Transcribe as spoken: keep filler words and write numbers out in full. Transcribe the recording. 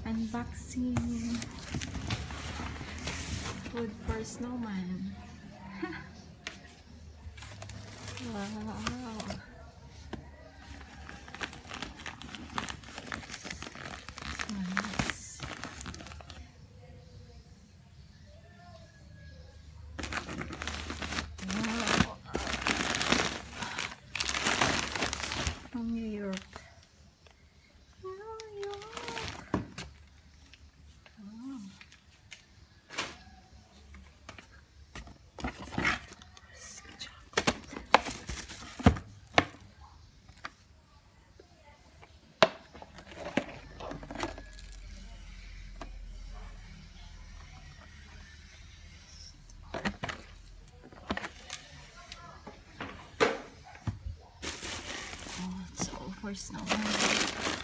Unboxing food for snowman. Wow. Nice. Wow. From New York. Oh, it's all for snowman.